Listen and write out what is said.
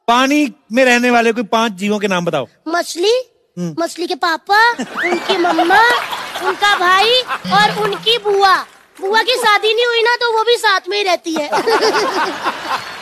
पानी में रहने वाले कोई 5 जीवों के नाम बताओ। मछली, मछली के पापा, उनकी मम्मा, उनका भाई और उनकी बुआ। बुआ की शादी नहीं हुई ना तो वो भी साथ में ही रहती है।